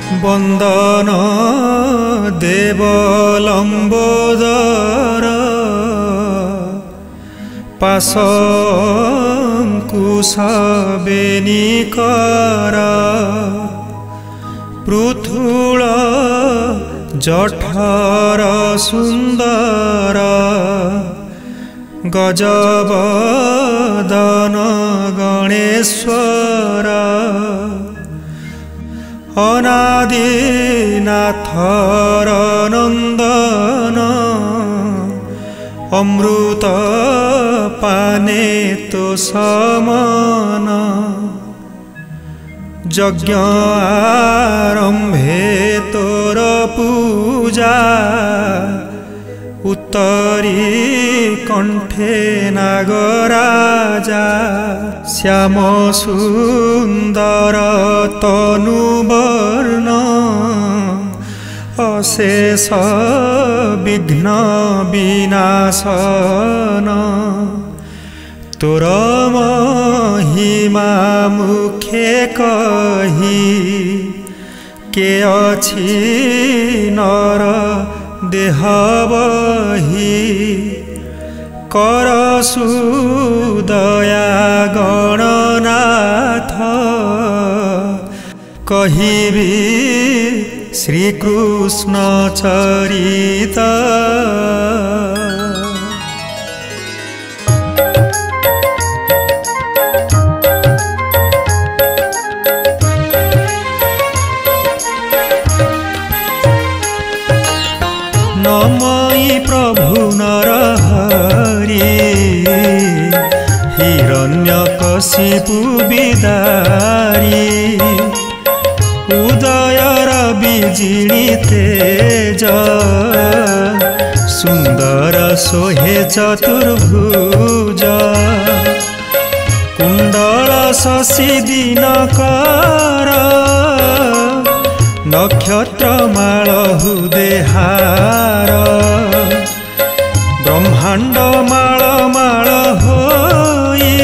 बंदन देवलंबोदर पाशंकुश बेनिकर पृथुल जठर सुंदर गजबदन गणेश्वर अनादिनाथर नंदन अमृत पाने तो समान यज्ञ आरंभे तोर पूजा उत्तरी कंठे नागराजा श्याम सुंदर तनुवर्ण अशेष विघ्न विनाशन तोर महिमा मुखे कही के अछि नर देह बही कर सुदया गणनाथ कहिबी श्रीकृष्ण चरित नमयी प्रभु नरहरि हिरण्यकशिपु बिदारी उदयर बिजिणी तेज सुंदर सोहे चतुर्भुज कुंडल शशि दिनकर नक्षत्र माल हृदेहार ब्रह्मांड माल माल होई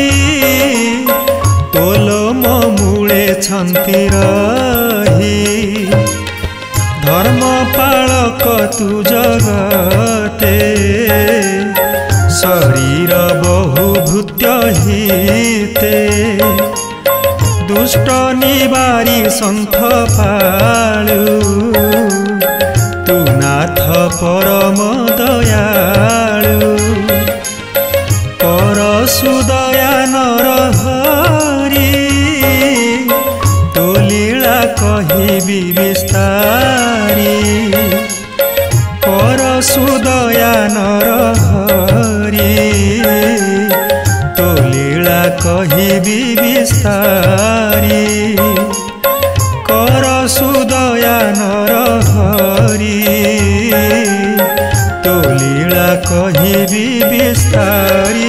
तोलम मूले छंती रही धर्म पालक तु जगते शरीर बहुभूत्य हिते दुष्ट निवारी संथ पालु तु नाथ परम दयालु कर सुदया नरहरि तो लीला कहिबी विस्तारी कर सुदया नरहरि तो लीला कहिबी विस्तारी कर सुदया नरहरि तो लीला कहिबी विस्तारी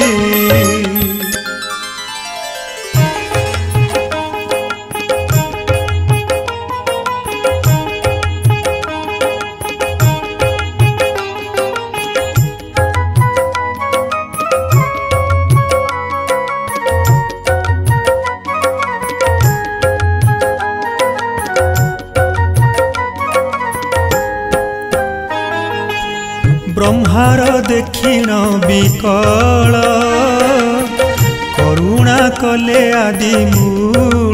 ब्रह्मार देखिन विकल करुणा कले आदि मूल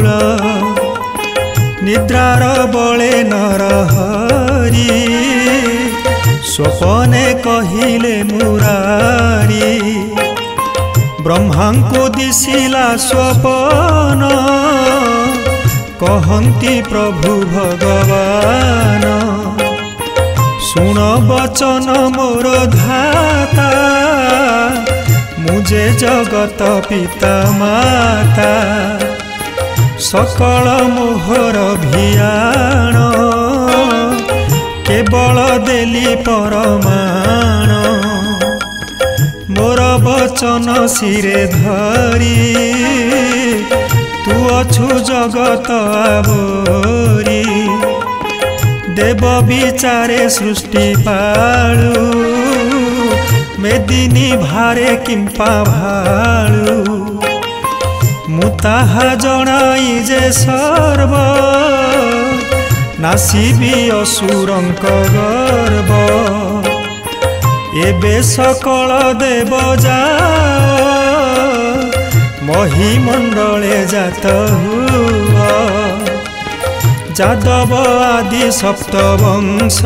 निद्रार बले नरहरि स्वपने कहिले मुरारी ब्रह्मा को दिशिला स्वपन कहंती प्रभु भगवान सुन बचन मोर धाता मुझे जगत पिता माता सकल मोहर भियाण केवल देली परमाण मोर बचन सिरे धरी तू अछु जगत आवरी देव विचारे सृष्टि पालु मेदिनी भारे किंपा भालु मुताहा जनाई जे सर्व नासिबी असुरंक गर्व एबे सकल देव जाओ महिमंडले जात हुआ जादव आदि सप्तवंश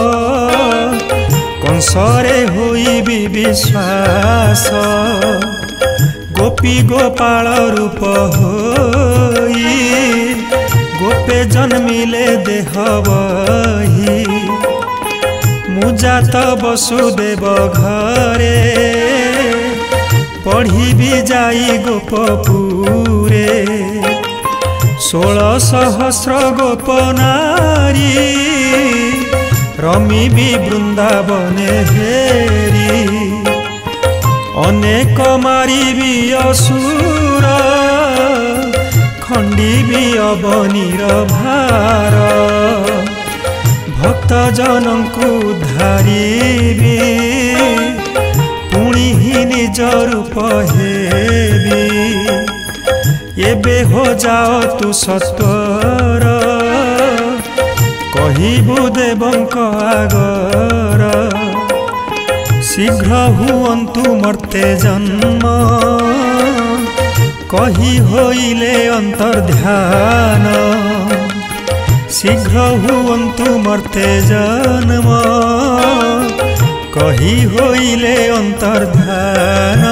कंसरे होई विश्वास गोपी गोपाल रूप होई गोपे जन्मिले देह बही मुजात वसुदेव घरे पढ़ी भी जाई गोपपुरे 16 सहस्र गोप नारी रमी भी वृंदावने हेरी अनेक मारी भी असुर खंडी भी अवनीर भार भक्त जनंकु धारिबी पुणी ही निज रूप हेबी एबे हो जाओ तु सत्वर कहिबु देवंक आगर शीघ्र हुअन्तु मर्ते जन्म कही होइले अंतर्ध्यान शीघ्र हुअन्तु मर्ते जन्म कही होइले अंतर्ध्यान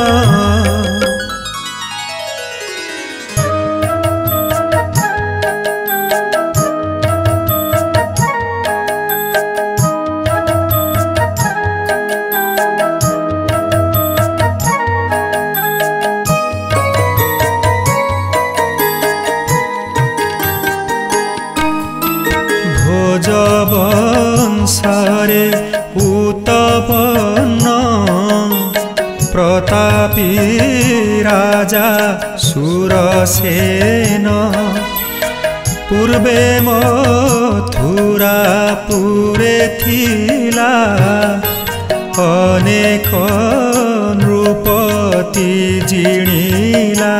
भोजवंशरे उत्पन्न प्रतापी राजा सुरसेन पूर्वे मथुरापुरे थिला अनेक नृपति जिणिला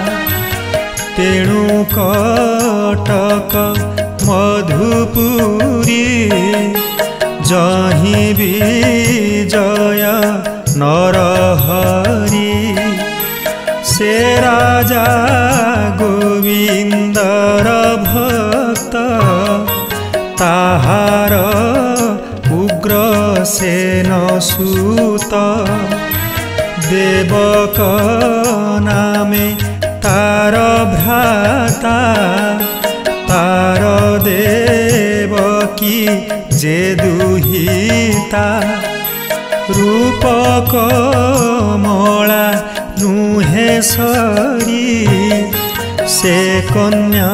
तेणु कटक मधुपुरी जही विजय नरहरि से राजा गोविंदर भक्त ताहार उग्रसेन सूत देवक नामे तार भ्राता तार देवकी जे दुहिता रूपक मला नुहे सरी से कन्या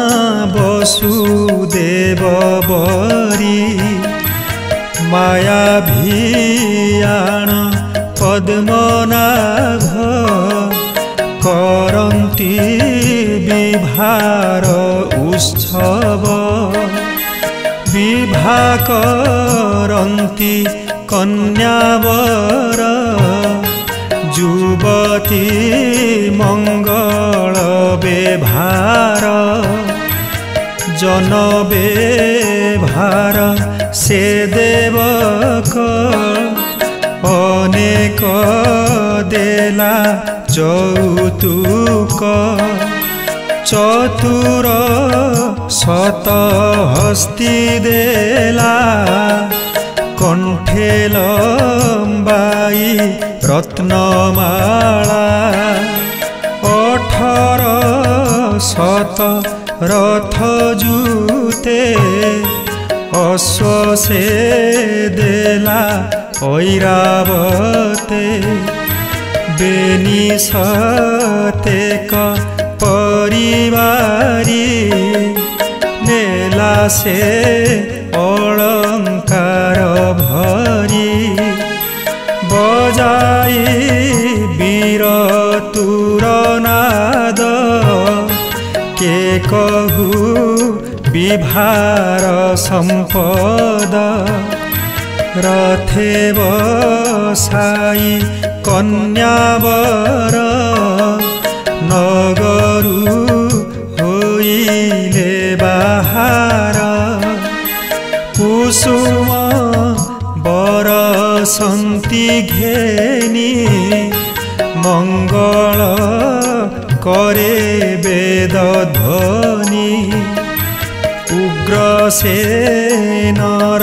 वसुदेव बरी माया भियाण पद्मनाभ करन्ति विभार उत्सव विभा करन्ति कन्यावर युवती मंगल बेभार जन बेभार से देवक अनेक देला चौतुक चतुर शत हस्ती देला कंठे लंबाई रत्नमाला 18 रथ जूते अश्व से देला ऐरावते बेनी सतेक परिवारी नेला से अलंकार भरी बजाई वीर तुरनाद के कहू विभार संपद रथे बसाई कन्यावर नगरु होइले बाहार कुसुम बरसंती घेनी मंगल करे वेद ध्वनि उग्रसेनर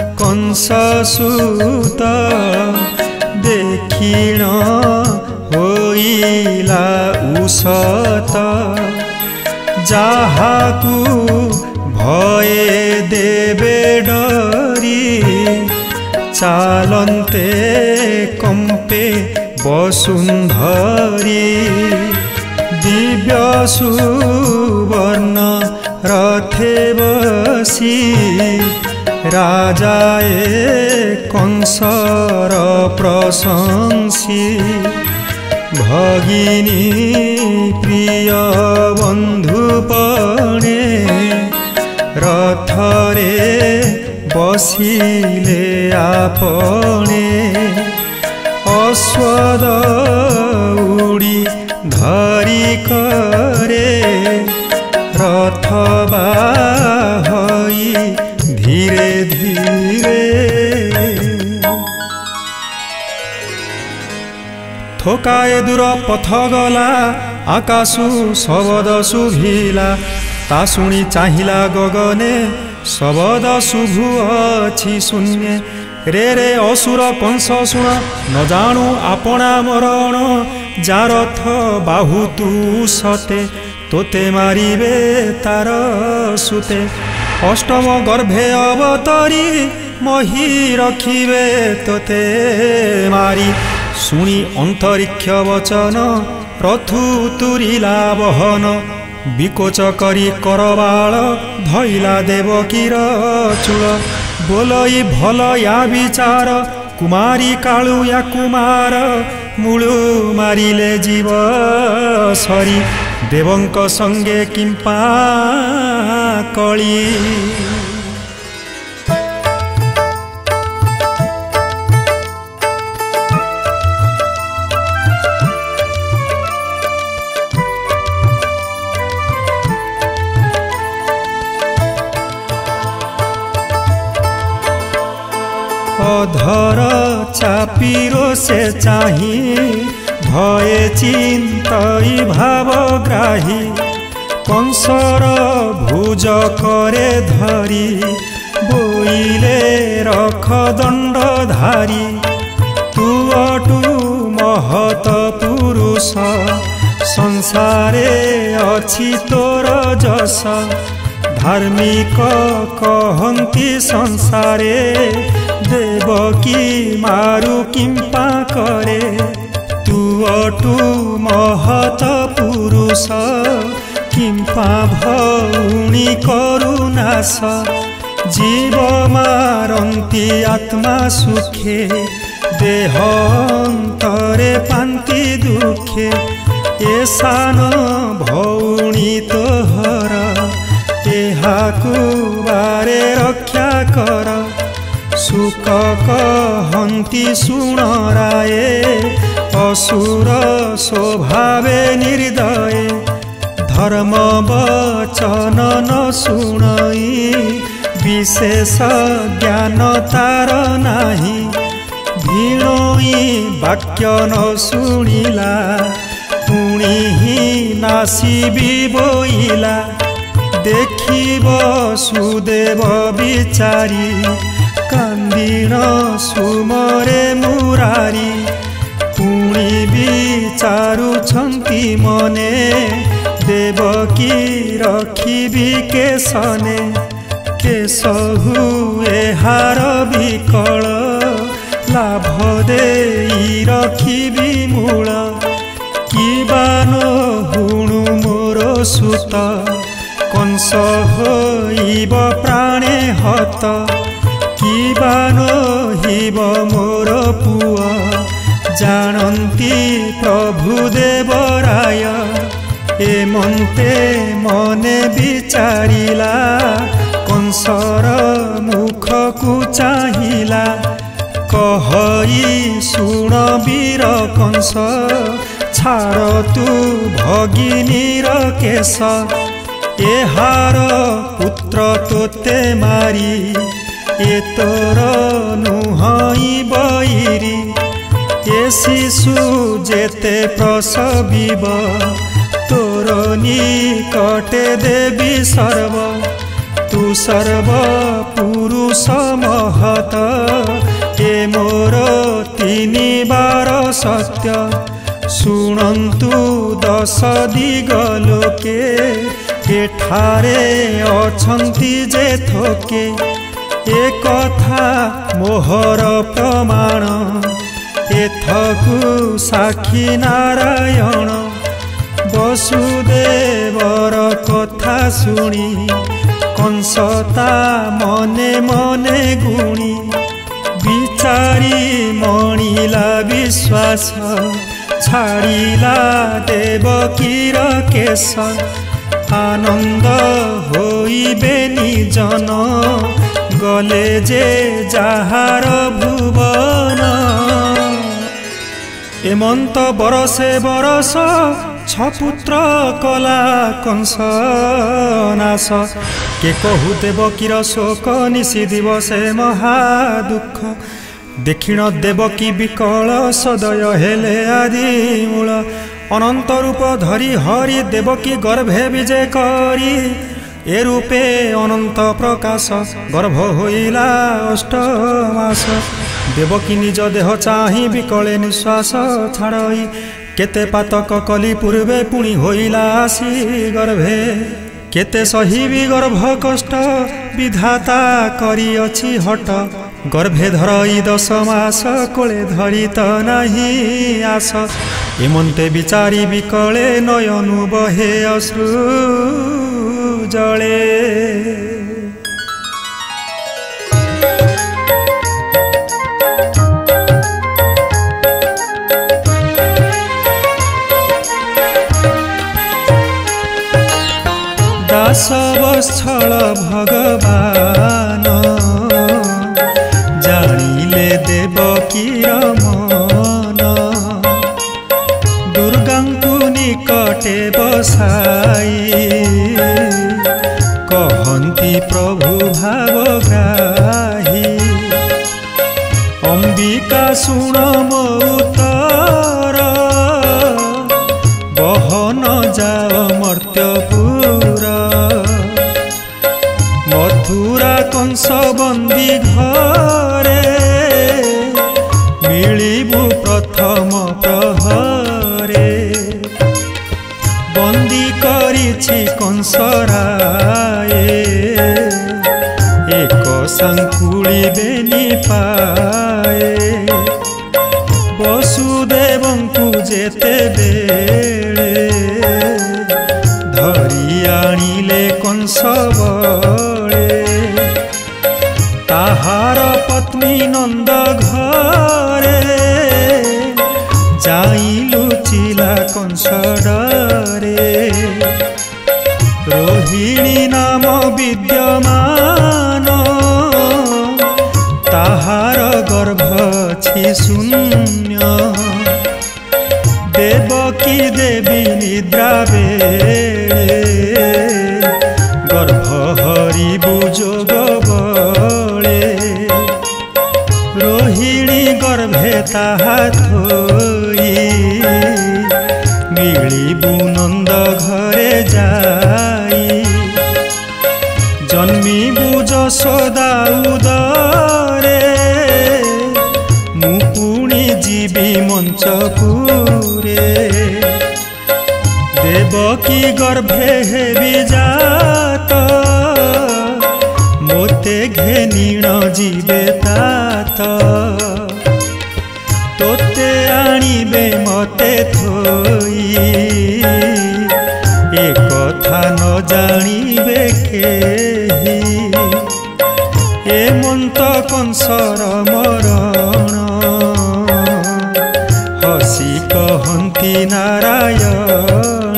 कंससूत देखिण होइला उसत जाहाकू भये देवे डरी चालन्ते कंपे वसुंधरी दिव्य सुवर्ण रथे बसी राजाए कंसर प्रशंसी भगिनी प्रिय बंधुपणे रथरे बसिले आपणे अश्वद उड़ी धरी करे रथ बाहई धीरे धीरे थोकाए दूर पथ गला आकाशु शबद शुभिला ता शुणी चाहिला गगने शबद शुभु अछि शून्य रे रे असुर कंस शुण न जाणु आपणा मरण जा रथ बाहु तू सते तोते मारिबे तार सुते अष्टम गर्भे अवतरी मही रखिबे तोते मारी शुणी अंतरिक्ष वचन रथु तुरीला बहन विकोच करी करबाल धैला देवकीर चूल बोलई भल या विचार कुमारी कालू या कुमार मूलु मारिले जीव सरी देवंक संगे किंपा कली अधर चापीरो से चाही भये चिंतई भावग्राही कंसर भुज करे धरी बोइले रख दंड धारी तू अटू महत पुरुष संसारे अछि तोर जस धार्मिक कहंती संसारे देवकी मारु किंपा करे तू अटू महत पुरुष किंपा भौणी करुनाश जीव मारंती आत्मा सुखे देह अंतरे पांति दुखे ए सान भौणी तोहर एहाकू बारे रक्षा कर सुख कहंती सुणराए असुर स्वभावे निर्दय धर्म वचन न सुणई विशेष ज्ञान तार नाही भिणोई वाक्य न शुणिला पुणी ही नासिबी बोइला देखिब सुदेव विचारी कांदिन सुमरे मुरारी पुणी विचारुछंती मने देवकी रखिबी केशने केश हुए हार विकल लाभ देई रखिबी मूल किबान हुणु मोर सुत कंस होइब प्राणे हत किबान हिब मोर पुआ जानती प्रभु देवराय एमंते मने विचारिला कंसर मुख को चाहिला कहई सुण वीर कंस छाड़ तू भगिनीर केश एहार पुत्र तोते मारी ए तोर नुहई बईरी ए शिशु जेते प्रसविब तोर निकटे देवी सर्व तू सर्व पुरुष महत ए मोर तीन बार सत्य शुणन्तु दश दिग लोके एठारे अछंती जे थोके ए कथा मोहर प्रमाण एथकु साक्षी नारायण वसुदेवर कथा शुणी कंसता मने मने गुणी विचारी मणिला विश्वास छाड़िला देवकीर केश आनंद होइबे निजन गले जे जाहार भुवन एमंत बरसे बरस छपुत्र कला कंस नाश के कहु देवकीर शोक निशि दिवसे महादुख दक्षिण देवकी विकल सदय हेले आदि मूल अनंत रूप धरी हरि देवकी गर्भे विजय करी ए रूपे अनंत प्रकाश गर्भ होइला 8 मास देवकी निज देह चाही विकले निश्वास छाड़ई केते पातक कली पूर्वे पुणी होइला आसी गर्भे केते सहिबी गर्भ कष्ट विधाता करी अछि हट गर्भे धरई 10 मास कोले धरी त नाही आस एमंते विचारी विकले नयनु बहे अश्रु जले दास वत्सल भगवान जानिले देवकीर मन दुर्गांकु निकटे बसाई कहन्ति प्रभु भावग्राही अंबिका शुण मो उत्तर बहन जाओ मर्त्यपुर मथुरा कंस बंदी घरे मिलिबु प्रथम प्रहरे बंदी करिछि कंस राये एक संकुली बेनी पाए वसुदेवंकु जेते बेले धरी आनिले कंस बळे ताहार पत्नी नंद घरे जाई लुचिला कंस डरे रोहिणी नाम विद्यमान ताहार गर्भ छी शून्य देवकी देवी निद्रा बेले गर्भ हरिबु जोग बळे रोहिणी गर्भे ताहा थोई मिलिबु नंद घरे जाई जन्मिबु यशोदा उदरे मु पुणी जीवी मंचपुरे देवकी गर्भे हेबि जात मोते घेनिण जीवे तात तोते आनिबे मते थोई ए कथा न जानिबे केही एमंत कंसर मरण हसी कहन्ति नारायण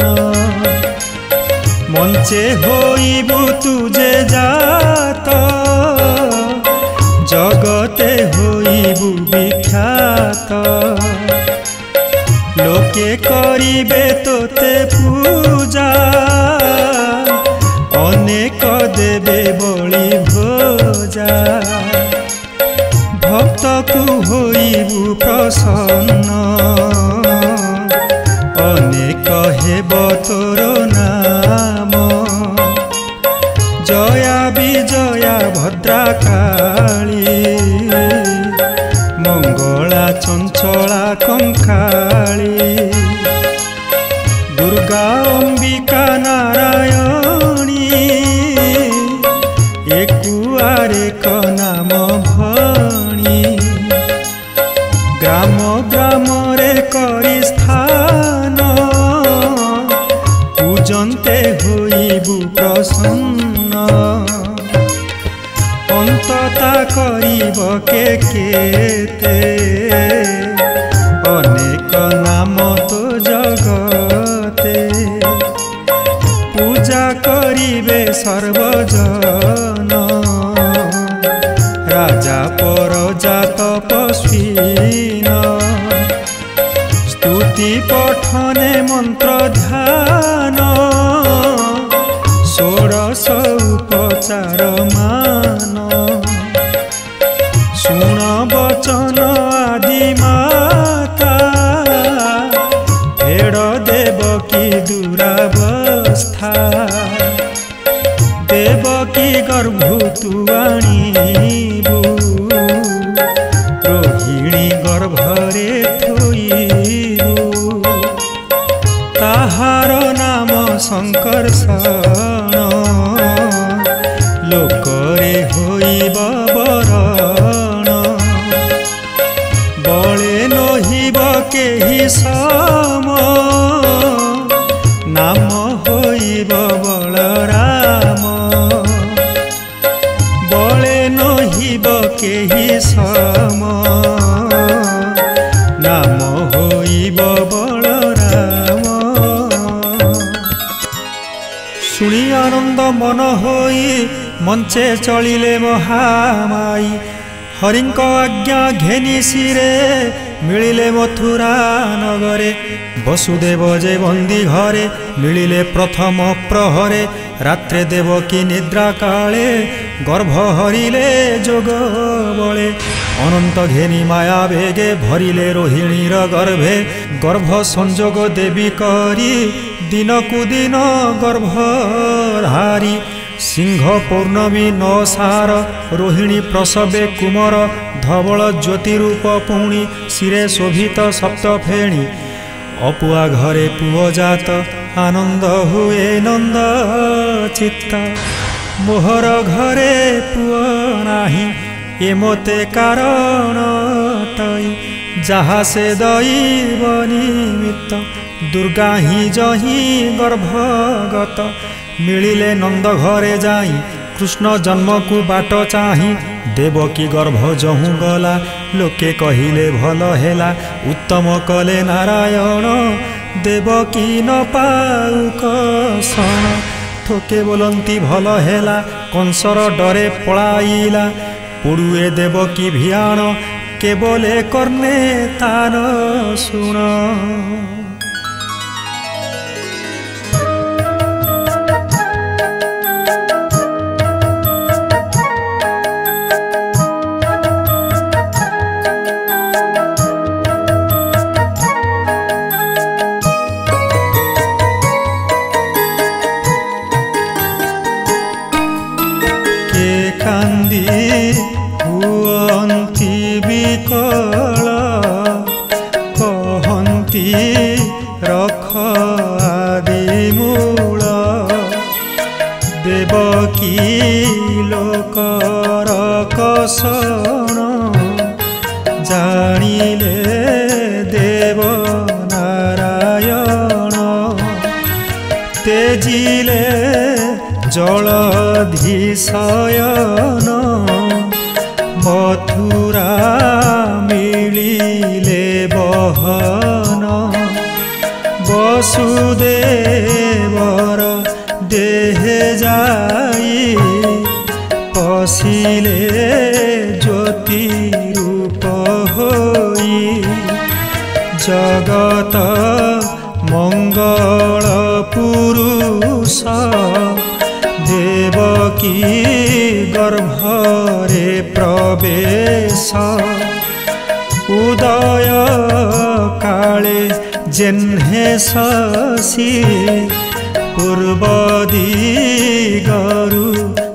मंचे होइबु तुजे जात जगते होइबु विख्यात लोके करिबे तोते पूजा अनेक देबे बलि भोजा। तोर नाम जया विजया भद्रा काली मंगला चंचला कंकाली दुर्गा अंबिका नारायणी एकुआरे क नाम भणी ग्राम ग्राम रे करी स्थान पूजन्ते होइबु प्रसन्न अंतता करिब केते अनेक नाम तो जगते पूजा करिबे सर्वजन राजा परजा तपस्वीन स्तुति पठने मंत्र ध्यान षोडश उपचार मान सुन वचन आदि माता फेड़ देवकी दुरावस्था देवकी गर्भु तु आनिबु रोहिणी गर्भरे थोइबु ताहार नाम संकर्षण लोकरे होइब बरण बळे नहिब केहि सम नाम होइब बलराम बळे नहिब केहि सम नाम होइब बलराम शुणी आनंद मन होई मंचे चलिले महामाई हरिंक आज्ञा घेनी सिरे मिलिले मथुरा नगरे वसुदेव जे बंदी घरे मिलिले प्रथम प्रहरे रात्रे देवकी निद्रा काले गर्भ हरिले जोग बळे अनंत घेनी माया बेगे भरिले रोहिणीर गर्भे गर्भ संजोग देवी करी दिनकु दिन गर्भधारी सिंह पौर्णमी नसार रोहिणी प्रसवे कुमर धवल ज्योति रूप पुणी सिरे शोभित सप्त फेणी अपुआ घरे पुओ जात आनंद हुए नंद चित्त मोहर घरे पुओ नाही एमते कारण तई जहा से दैव निमित्त दुर्गा ही जही गर्भगत मिलिले नंद घरे जाई कृष्ण जन्म को बाट चाही देवकी गर्भ जहु गला लोके कहिले भल हेला उत्तम कले नारायण देवकी न पाउ कसन थोके बोलंती भल हेला कंसर डरे पळाइला पुडुए देवकी भियाण केवले कर्णे तान सुण रख आदि मूल देवकी लोकर कसन जानिले देव नारायण तेजिले जलधिशयन मथुरा मिलिले बहन वसुदेवर देहे जाई पशिले ज्योति रूप होई जगत मंगल पुरुष देवकी गर्भरे प्रवेश उदय काले जेन्हे शशि पूर्व दिगरु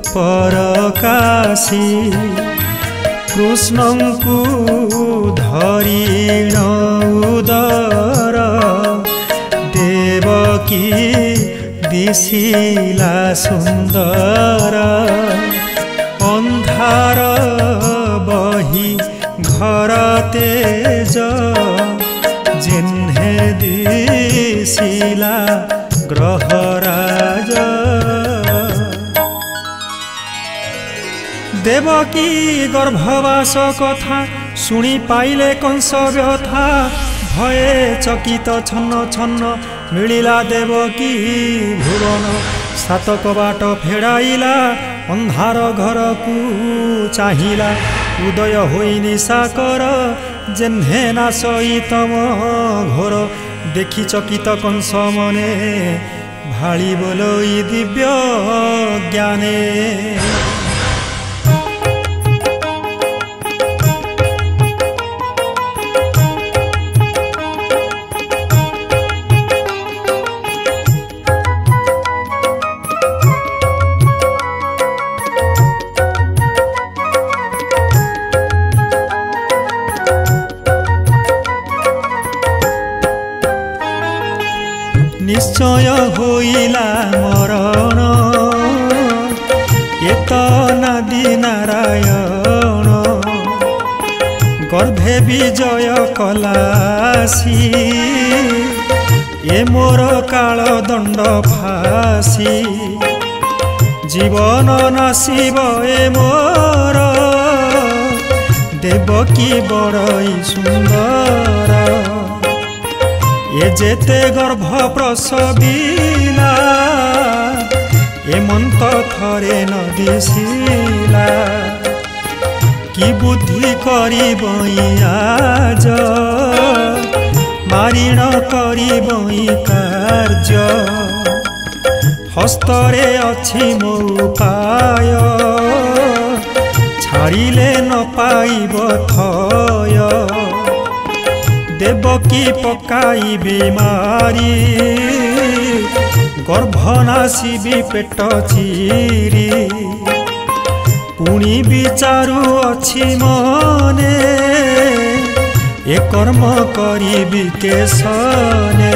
परकाशी कृष्णंकु धरिण उदर देवकी दिशिला सुंदर अंधार बही घर तेज जिन्हे दिशिला ग्रहराज देवकी गर्भवास कथा शुणी पाइले कंस व्यथा भये चकित छन्न छन्न मिलिला देवकी भुवन सातक बाट फेराइला अंधार घर को चाहिला उदय होई निशाकर जेन्हे नाशई तम घोर देखी चकित कंस मने भाली बोलोई दिव्य ज्ञाने निश्चय होइला मरण एत नादी नारायण गर्भे विजय कलासी ए मोर काल दंड फासी जीवन नासिब ए मोर देवकी बड़ई सुंदर ये जेते गर्भ प्रसविला एमंत थरे न दिशिला कि बुद्धि करिबई आज मारिण करिबई कार्य हस्तरे अछि मो उपाय छाड़िले न पाइब थय देवकी पकाई बीमारी गर्भनाशी भी पेट चिरी पुणी विचारु अछि मने ए कर्म करिबी केशने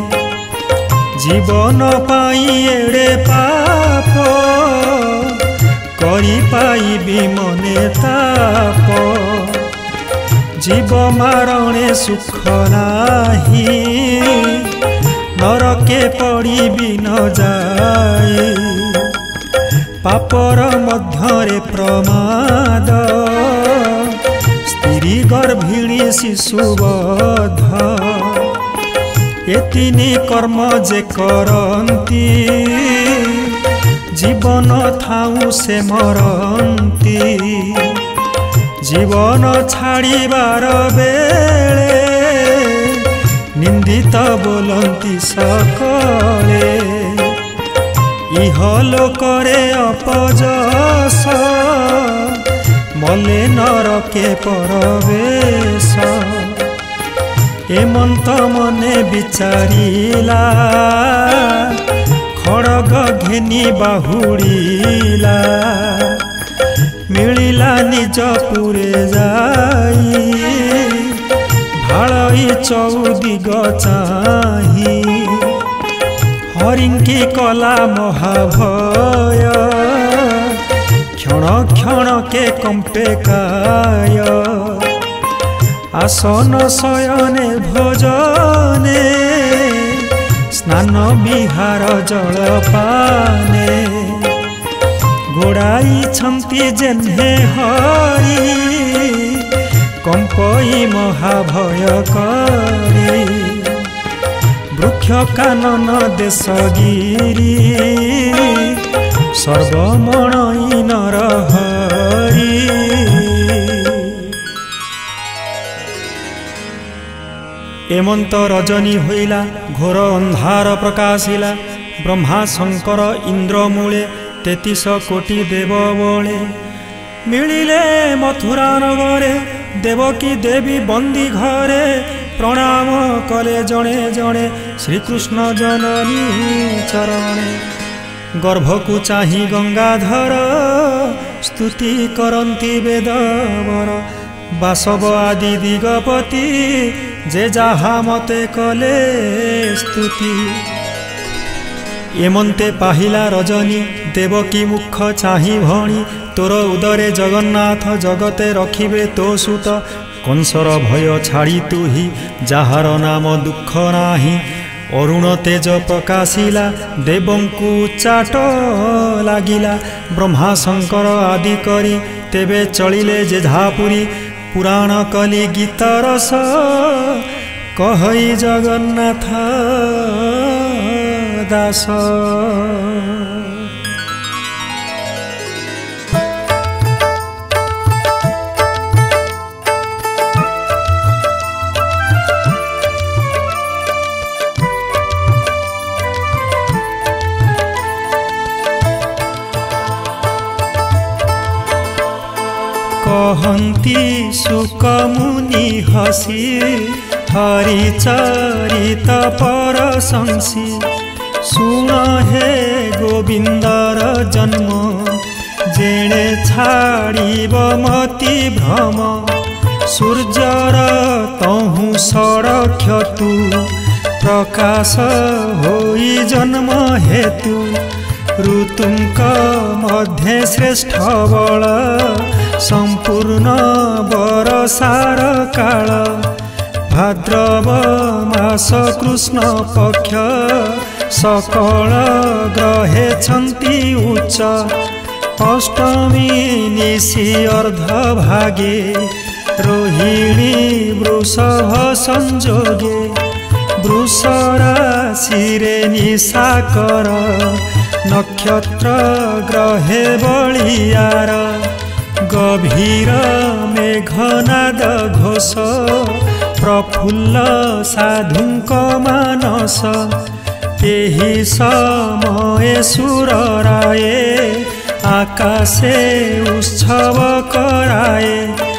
जीवन पाई एड़े पाप करि पाइबी मने ताप जीव मारणे सुख नाही नरके पड़ी भी न जाए पापर मध्यरे प्रमाद स्त्री गर्भिणी शिशुबध एतिनी कर्म जे करंती जीवन थाऊ से मरंती जीवन छाड़िबार बेले निंदित बोलंती सकले इह लोकरे अपजस मले नरके परवेश एमंत मने विचारिला खड़ग घेनी बाहुड़ीला मिलिला निज पुरे जाई भालई चौदिग चाही हरिंकी कला महाभय क्षण क्षण के कंपे काय आसन शयने भोजने स्नान विहार जलपाने गोड़ाई छंती जेन्हे हरि कंपई महाभय करी वृक्ष कानन देशगिरी सर्वमणई नरहरि एमंत रजनी होइला घोर अंधार प्रकाशिला ब्रह्मा शंकर इंद्र मूले 33 कोटी देव बळे मिलिले मथुरा नगरे देवकी देवी बंदी घरे प्रणाम कले जणे जणे श्रीकृष्ण जननी चरणे गर्भकु चाहि गंगाधर स्तुति करन्ति वेदवर बासव आदि दिगपति जे जाहा मते कले स्तुति एमंते पाहिला रजनी देवकी मुख चाहि भणी तोर उदरे जगन्नाथ जगते रखिबे तो सुत कंसर भय छाड़ी तुही जाहार नाम दुख नाही अरुण तेज प्रकाशिला देवंकु चाट लागिला ब्रह्मा शंकर आदि करी तेबे चलिले जेझापुरी पुराण कली गीत रस कहई जगन्नाथ दास कहन्ति सुक मुनि हसी हरि चरित परशंसी सुन हे गोविंदर जन्म जेणे छाड़िब मति भ्रम सूर्यर तहु सड़क्षतु प्रकाश होई जन्म हेतु ऋतुंक मध्ये श्रेष्ठ बल संपूर्ण बरसार काल भाद्रव मास कृष्ण पक्ष सकल ग्रहे छन्ति उच्च अष्टमी निशि अर्ध भागे रोहिणी वृषभ संजोगे वृष राशिरे निशाकर नक्षत्र ग्रहे बलियार गभीर मेघनाद घोष प्रफुल्ल साधुंक मानस एहि समय सुर राये आकाशे उत्सव कराए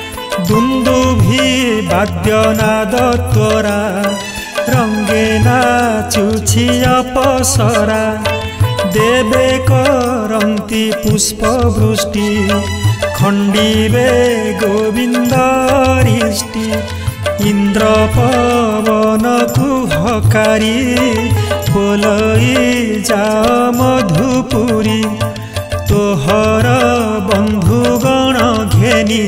दुंदुभि वाद्यनाद त्वरा रंगे नाचुछि अपसरा देवे करन्ति पुष्पवृष्टि खंडिबे गोविंदरिष्टि इंद्र पवन कुहकारी बोलई जा मधुपुरी तोहर बंधुगण घेनी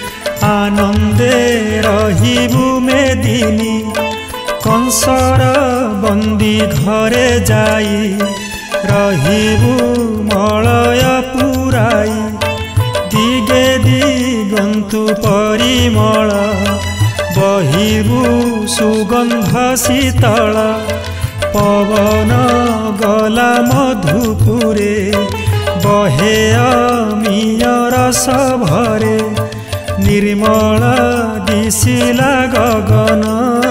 आनंदे रहिबु मेदिनी कंसर बंदी घरे जाई रहिबु मलय पुराई दिगे दिगंतु परिमल बहिबु सुगंध शीतल पवन गला मधुपुरे बहे अमीय रस भरे निर्मल दिशिला गगन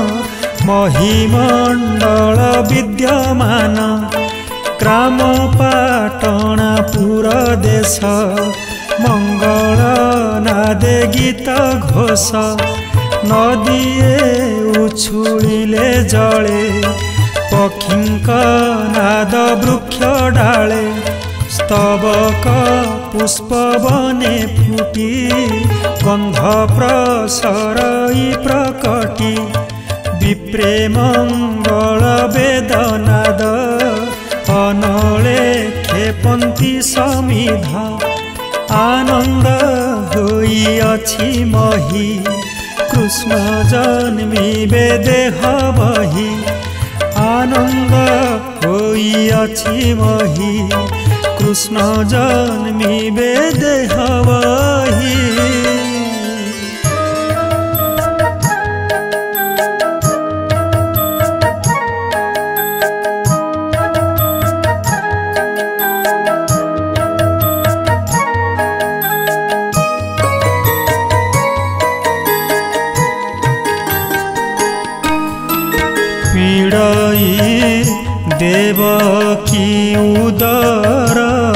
महिमंडल विद्यमान ग्राम पाटणापुर देश मंगल नादे गीत घोष नदीए उछुलिले जले पक्षींक नाद वृक्ष डाले स्तबक पुष्प बने फुटी गंध प्रसरई प्रकटी विप्रे मंगल वेदनाद अनले खेपन्ति समिध आनंद होई अछि मही कृष्ण जन्मिबे देह बही आनंद होई अछि मही कृष्ण जन्मिबे देह बही देवकी उदर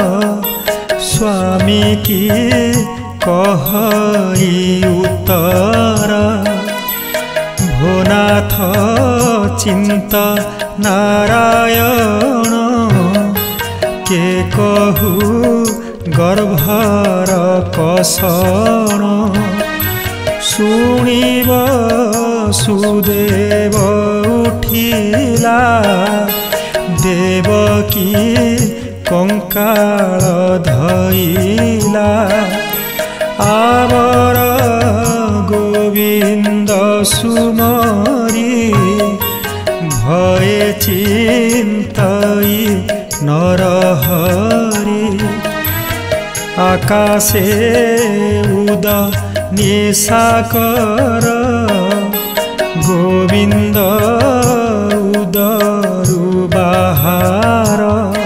स्वामी की कहई उत्तर भोना नाथ चिंत नारायण के कहू गर्भर कषण शुणिब सुदेव उठिला देवकी कंकाल धइला आवर गोविंद सुमरी भये चिंतई नरहरि आकाशे उद निशाकर गोविंद उदरु बाहार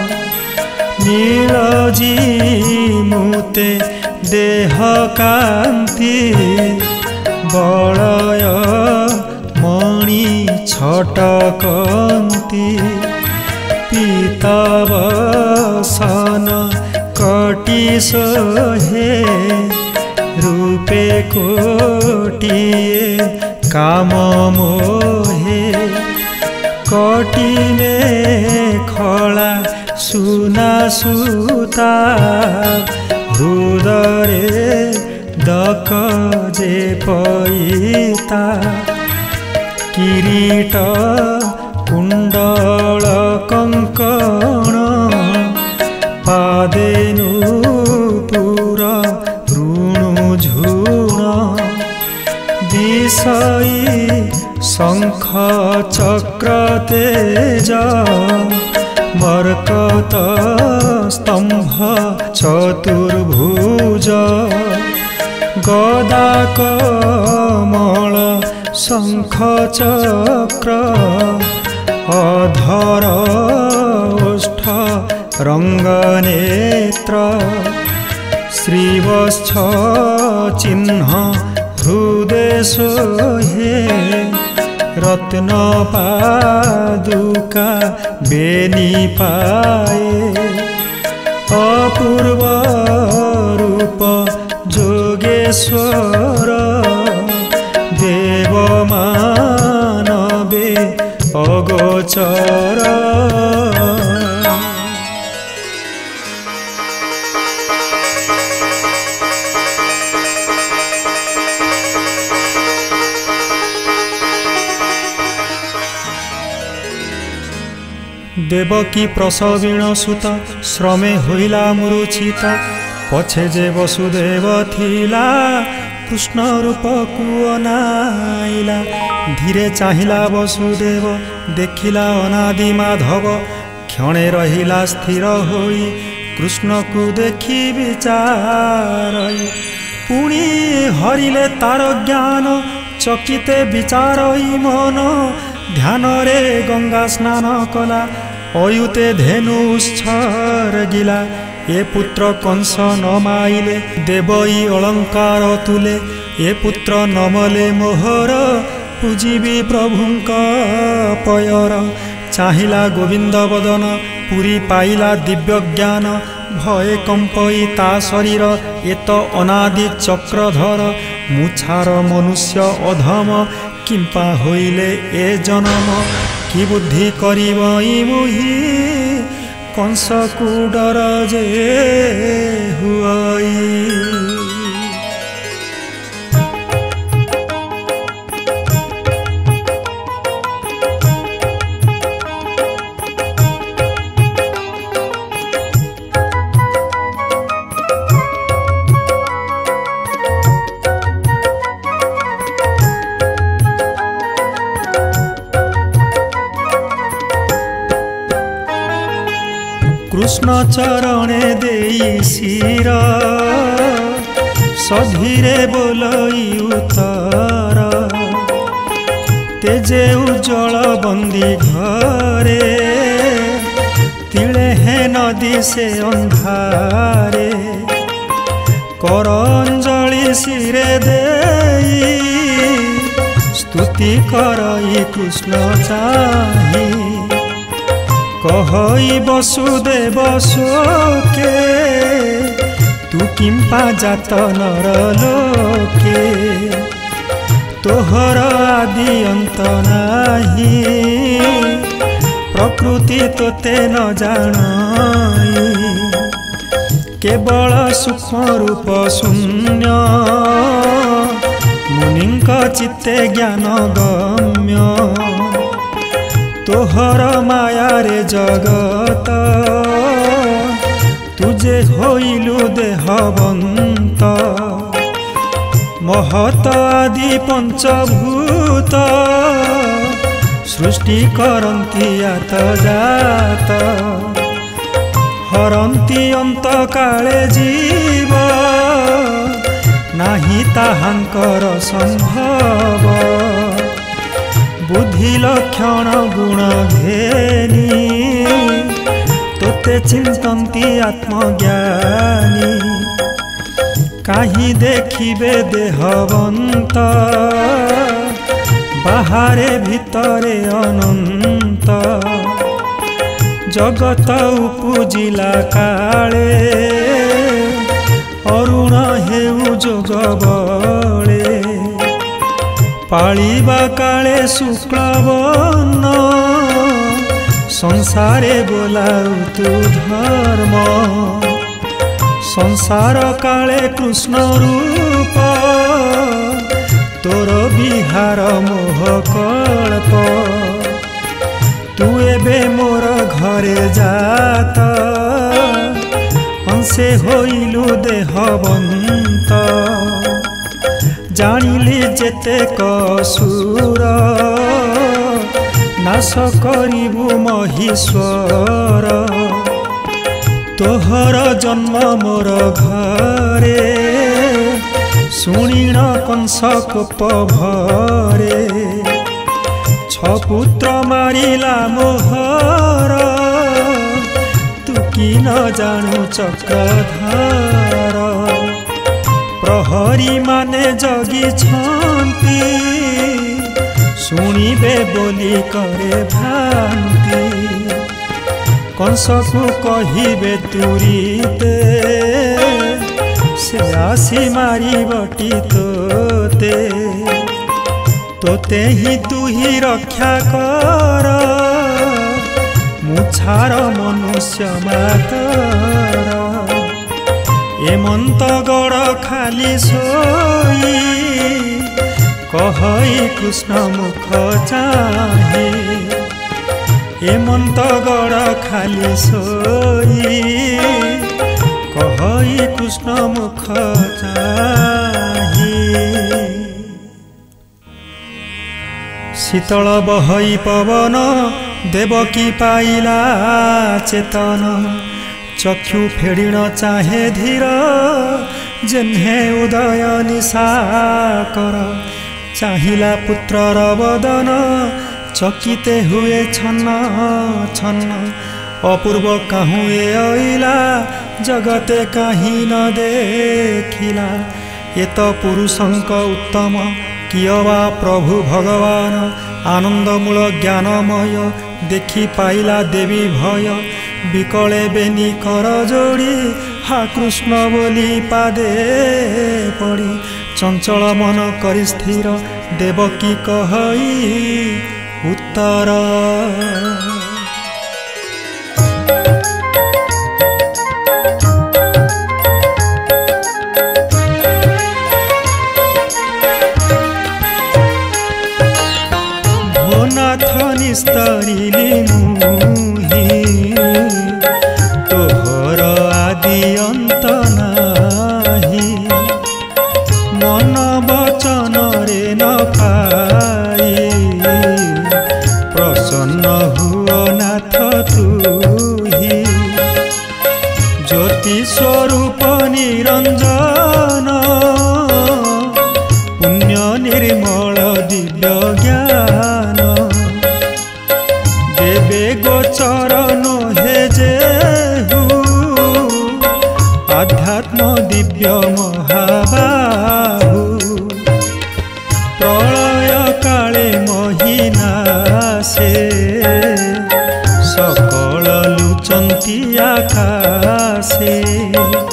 नीलजी मुते देह कांति बलय मणि छटकंती पीतावसन कटी सोहे रूपे कोटिए काम मोहे कटी में खला सुना सुता हृदरे दक जे पैता किरीट कुंडल कंकण पादे नूपुर ऋणु झुण दिशई शंख चक्र तेज मरकत स्तंभ चतुर्भुज गदा कमल शंख चक्र अधर ओष्ठ रंगनेत्र श्रीवत्स चिन्ह हृदय सोहे रत्न पादुका बेनी पाए अपूर्व रूप जोगेश्वर देव मानवे अगोचर देवकी प्रसवीण सुत श्रमे होइला मूर्छित पछे जे वसुदेव थिला कृष्ण रूप को अनाइला धीरे चाहिला वसुदेव देखिला अनादि माधव क्षणे रहिला स्थिर होई कृष्ण को देखी विचारई पुणी हरिले तार ज्ञान चकिते विचारई मन ध्यान रे गंगा स्नान कला अयुते धेनु उच्छर गिला ए पुत्र कंस न माइले देवई अलंकार तुले ए पुत्र नमले मोहर पूजिबी प्रभुंका पयर चाहिला गोविंद बदन पुरी पाइला दिव्य ज्ञान भय कंपई ता शरीर एत अनादि चक्रधर मुछार मनुष्य अधम किंपा होइले ए जन्म कि बुद्धि करिबई मुहि कंस को डर जे हुई कृष्ण चरणे देई शिर सधीरे बोलई उतर तेजे उज्जवल बंदी घरे तिले है नदी से अंधारे कर अंजलि सिरे देई स्तुति करई कृष्ण चाही कहई वसुदेव शोके तू किंपा जात नर लोके तोहर आदि अंत नाही प्रकृति तोते न जानाई केवल सूक्ष्म रूप शून्य मुनिंक चित्ते ज्ञान गम्य तोहर माया रे जगत तुझे होइलु देहवंत महत आदि पंचभूत सृष्टि करंती आत जात हरंती अंत काले जीव नाही ताहांकर संभव बुद्धि लक्षण गुण घेनी तोते चिंतन्ति आत्मज्ञानी काहि देखिबे देहवंत बाहारे भितरे अनंत जगत उपुजिला काले अरुण हेउ जोग बळे पाळिबा काले शुक्लवर्ण संसारे बोलाउ तु धर्म संसार काले कृष्ण रूप तोर विहार मोह कल्प तू एबे मोर घरे जात अंशे होइलु देहवंत जानिली जेते कसुर नाश करिबु महेश्वर तोहर जन्म मोर घरे शुणिण कंस कोप भरे छपुत्र मारिला मोहर तू कि न जानु चक्रधार प्रहरी माने जगी छंती शुणिबे बोली करे भ्रांति कंस को कहिबे तुरीते से आसी मारी बटी तोते तोते ही तू ही रक्षा कर मुछार मनुष्य मातर एमंत गड़ खाली सोई कहई कृष्ण मुख चाहे एमंत गड़ खाली सोई कहई कृष्ण मुख चाहे शीतल बहई पवन देवकी पाइला चेतन चक्षु फेड़िण चाहे धीर जेन्हे उदय निशा कर चाहिला पुत्रर बदन चकिते हुए छन्न छन्न अपूर्व काहुए अइला जगते काहि न देखिला एत पुरुषंक उत्तम कियवा प्रभु भगवान आनंदमूल ज्ञानमय देखि पाइला देवी भय विकले बेनी कर जोड़ी हा कृष्ण बोली पादे पड़ी चंचल मन करि स्थिर देवकी कहई उत्तर भोनाथ निस्तरिली मुहि तोहर आदि अंत नाही मन वचन रे न पाई प्रसन्न हुओ नाथ तुहि ज्योति स्वरूप निरंजन पुण्य निर्मल दिव्य ज्ञान देवे गोचर नोहे जेहु आध्यात्म दिव्य महाबाहु प्रलय काले महिना से सकल लुचंती आकाशे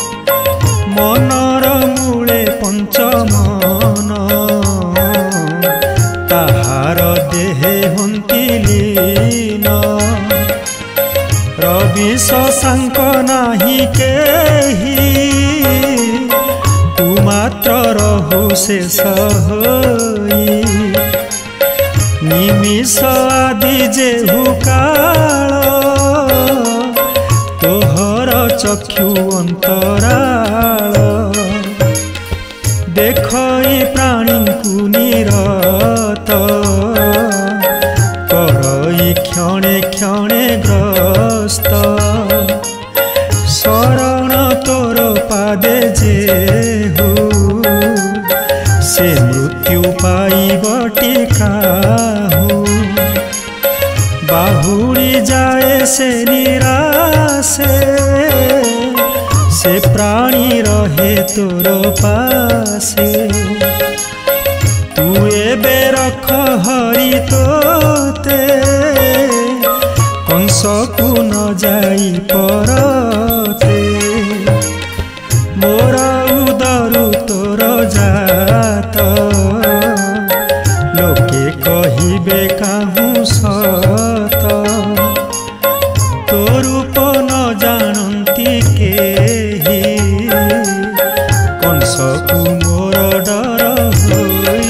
मनर मूले पंचमन भरोसांक नाही केही तू मात्र रहु शेष होई निमिष आदि जेहु काल तोहर चक्षु अंतराल देखई प्राणी को निरत करई क्षणे क्षणे ग्रस्त शरण तोर पादे जेहु से मृत्यु पाइब टिकाहु बाहुड़ी जाए से निराशे से प्राणी रहे तोर पासे तू एबे रख हरि तोते कंस को न जाई परते मोर उदरु तोर जात लोके कहिबे काहू सत तो रूप न जानती केही कंस को मोर डर होई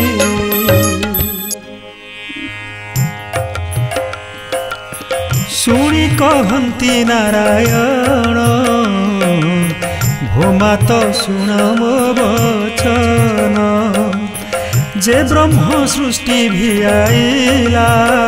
शुणी कहती नारायण भोमा तो शुण मो वचन जे ब्रह्म सृष्टि भी आईला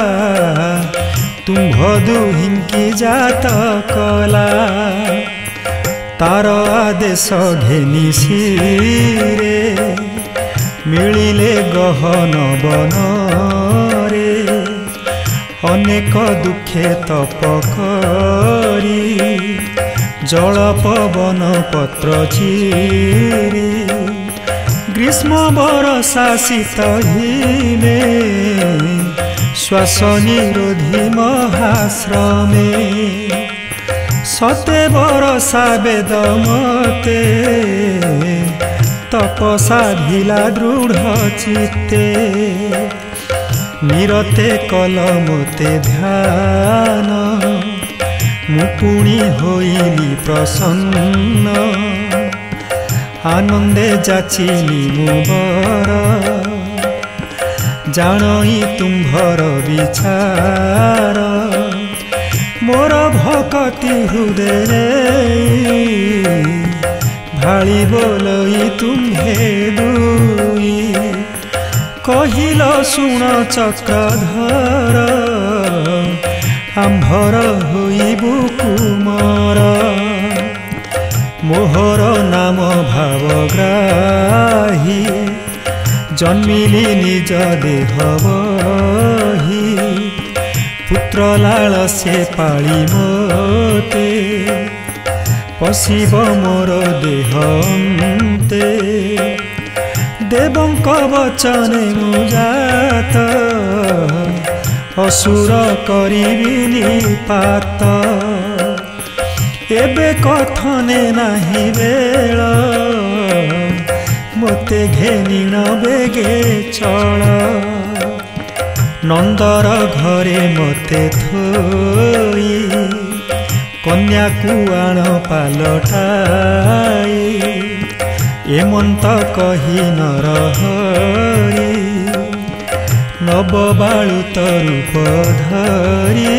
तुम्भ दुहिंकी जात कला तार आदेश घेनी सिरे मिलिले गहन बन रे अनेक दुखे तप करी जल पवन पत्र चिरी ग्रीष्म बरसा शीत हिमे श्वास निरोधी महाश्रमे सते बरसा वेद मते तपसा भिला दृढ़ चित्ते निरते कलमते ध्यान मुपुणी होइली प्रसन्न आनंदे जाचिली मुबर जानई तुम्भर विचार मोर भक्ति हृदय भाली बोलई तुम्हे दुई कहिल शुण चक्रधर आंभर होइबु कुमार मोहर नाम भावग्राही जन्मिली निज देह बही पुत्र लाल से पाली मते पशिब मोर देह अंते देवंक वचने मुजात असुर करिबिनी पात एबे कथने नाही बेल मते घेनिण बेगे चल नंदर घरे मते थोई कन्या कुआण पालटाई एमंत कही नरहरी नव बालुत रूप धरी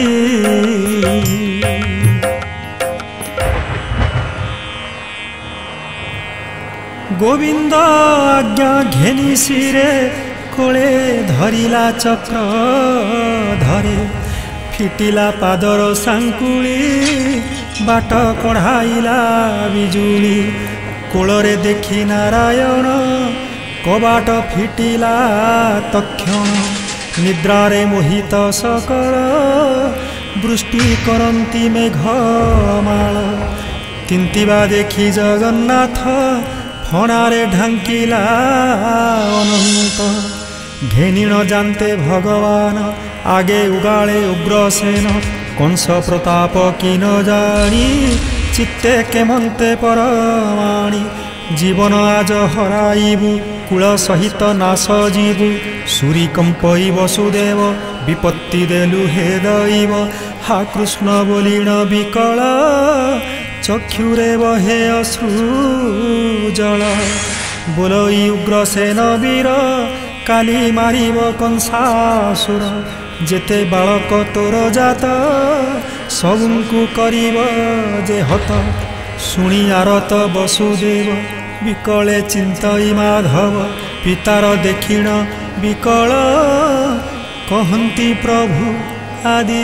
गोविंद आज्ञा घेनी सिरे कोले धरिला चक्र धरे फिटिला पादर सांकुली बाट कढ़ाइला बिजुली कोलरे देखी नारायण कबाट फिटिला तक्षण निद्रारे मोहित सकल वृष्टि करंती मेघमाल तिंतिबा देखी जगन्नाथ फणारे ढांकिला अनंत घेनिण जानते भगवान आगे उगाले उग्रसेन कंस प्रताप कि न जानी चित्ते केमंते परमाणी जीवन आज हराइबु କୁଳ ସହିତ ନାଶ ଯିବୁ ସୁରି କମ୍ପଇ ବସୁଦେବ ବିପତ୍ତି ଦେଲୁ ହେ ଦୈବ हा କୃଷ୍ଣ ବୋଲିଣ ବିକଳ ଚକ୍ଷୁରେ ବହେ ଅଶ୍ରୁ ଜଳ ବୋଲଇ ଉଗ୍ରସେନ ବୀର କାଲି ମାରିବ କଂସାସୁର ଯେତେ ବାଳକ ତୋର ଜାତ ସବୁଙ୍କୁ କରିବ ଯେ ହତ ଶୁଣି ଆରତ ବସୁଦେବ ବିକଳେ ଚିନ୍ତଇ ମାଧବ ପିତାର ଦେଖିଣ ବିକଳ କହନ୍ତି ପ୍ରଭୁ ଆଦି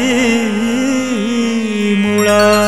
ମୂଳ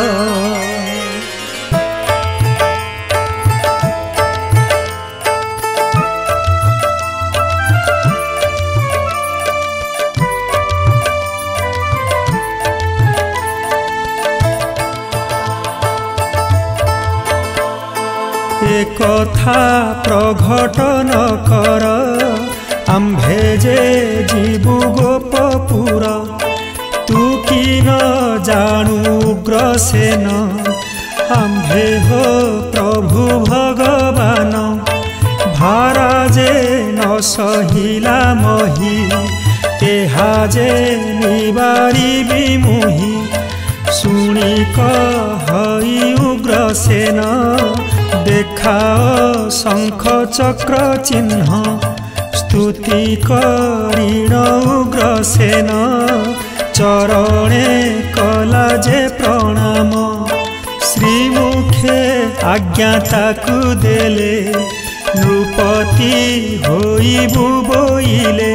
एकथा प्रघटन कर आम्भे जे जीवु गोपपुर तू कि न जानू उग्रसेन आम्भे हो प्रभु भगवान भारा जे न सहिला मही एहा जे निबारिबि मुहि शुणी कहई उग्रसेन देखाओ शंख चक्र चिन्ह स्तुति करिण उग्रसेन चरणे कला जे प्रणाम श्रीमुखे आज्ञा ताकु देले नृपति होइबु बोइले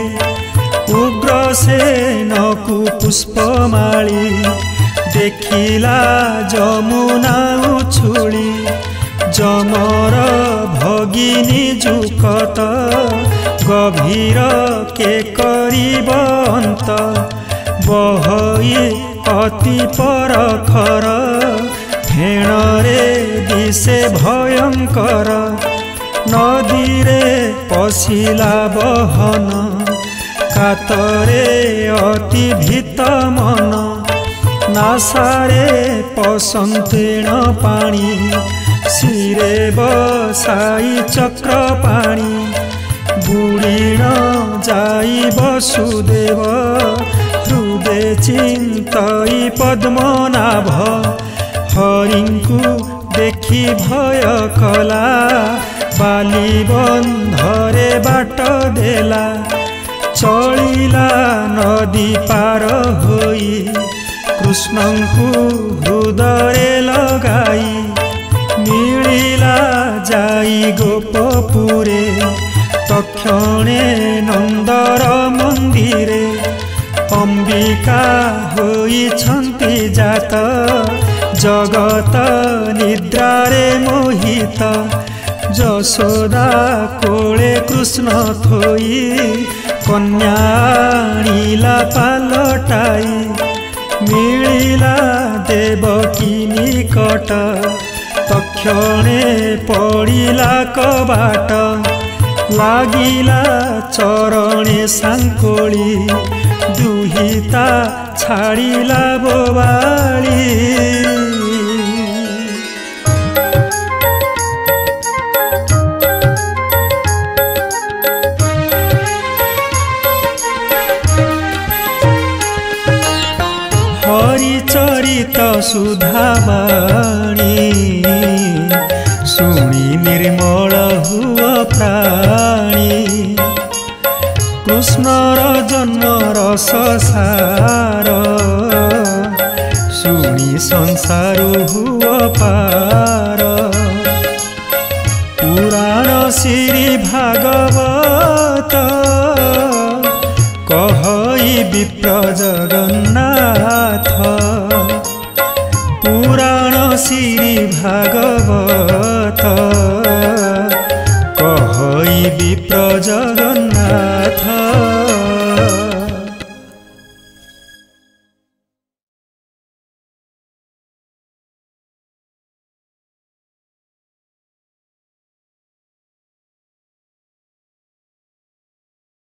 उग्रसेन कु पुष्पमाली देखिला जमुना उछुली जमर भगिनी जुकत गभीर के करिबंत बहई अति परखर फेणरे दिशे भयंकर नदी रे पशिला बहन कातरे अति भीत मन नासारे पसंतेण पाणी शिरे बसाई चक्र पाणी बुड़ीण जाई वसुदेव हृदय चिंतई पद्मनाभ हरिंकु देखी भय कला बाली बंधरे बाट देला चलिला नदी पार होई कृष्णंकु हृदय लगाई मिलिला जाई गोपपुरे तक्षणे नंदर मंदिरे अंबिका होइछन्ति जात जगत निद्रारे मोहित जशोदा कोले कृष्ण थोई कन्या आनिला पालटाई मिलिला देवकी निकट तक्षणे पड़िला कबाट लागिला चरणे सांकोली दुहिता छाड़िला बोबाली हरिचरित सुधावाणी शुणी निर्मल हुआ प्राणी कृष्णर जन्म रस सार शुणी संसार हुआ पार पुराण श्री भागवत कहई विप्र जगन्नाथ पुराण श्री भागवत कहई विप्र जगन्नाथ